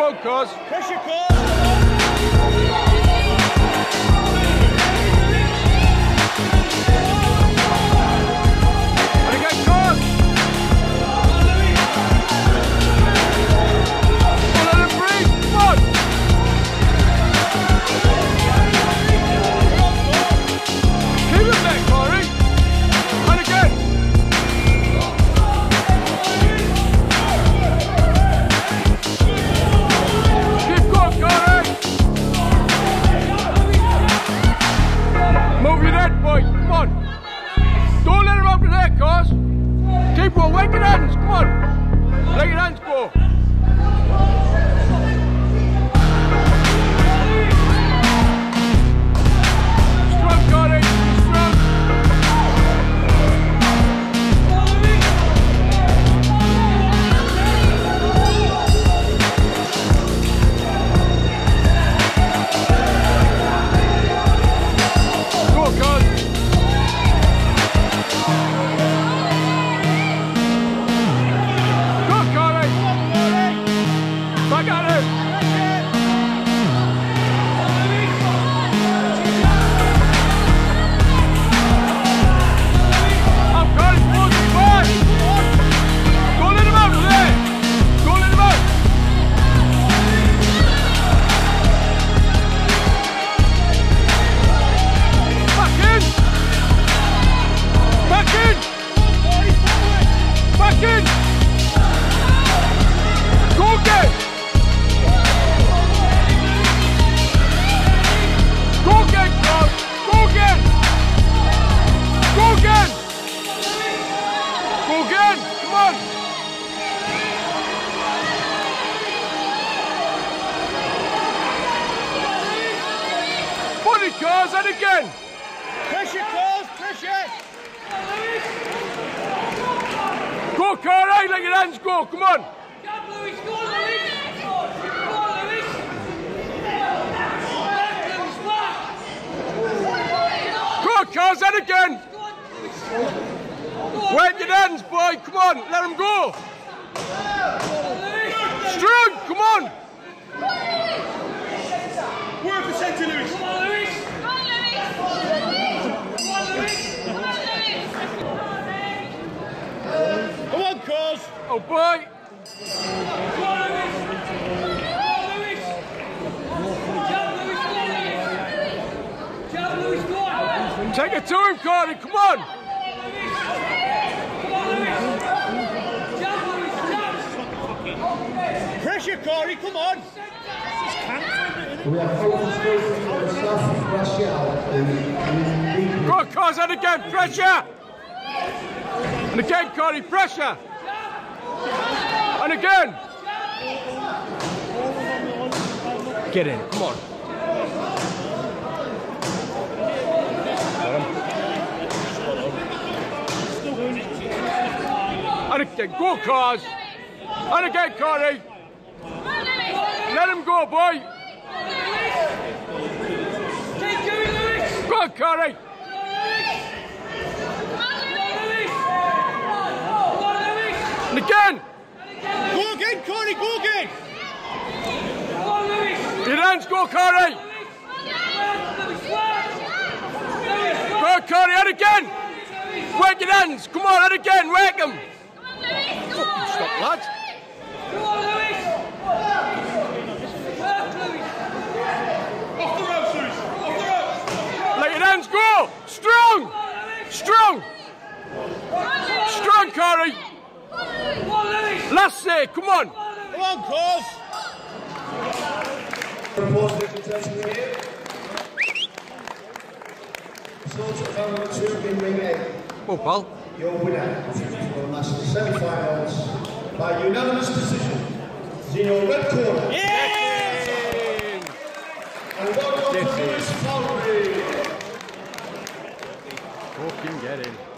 on, cuz. Pressure, cuz. And again, cuz. Let him breathe. Come on. Keep it back, Corey. And again. Keep going, Corey. Move your head, boy. Come on. Don't let him up to there, cuz. Keep on. Wake your hands. Come on. Let your hands go. Strong, Corey. Strong. Go, cuz. Go, Corey. Back at it. Up, Corey. Forward, forward. Don't let him out of there. Don't let him out. Back in. Back in. Back in. Go again. Go again, Claude. Go again. Go again. Go again. Come on. Body cars and again. Pressure, cuz. Pressure. Go, Corey. Let your hands go. Come on. Go, cars and again. Wet your hands, boy. Come on. Let him go. Strong. Come on. Work the centre, Lewis. Come on, cuz. Oh, boy. Take it to him, Corey. Come on. Pressure, Corey. Come on. We have focus for South Russia. Go, cuz and again. Pressure. And again, Corey. Pressure. And again. Get in. Come on. And again, go, cuz. And again, Corey. Let him go, boy. Go, Corey. And again. Go again, Corey. Go again. Your hands go, Corey. Go, Corey. And again. Wake your hands. Come on, and again. Wake them. Fucking stop, lads. Off the ropes, Lewis. Off the ropes. Let your hands go. Strong. Strong. Strong, Corey. Last say. Come on. Come on, cuz. Oh, pal. Your winner for the last semi-finals by unanimous decision is in your red corner. Yeah! And welcome to Lewis Falconry. Fucking get in.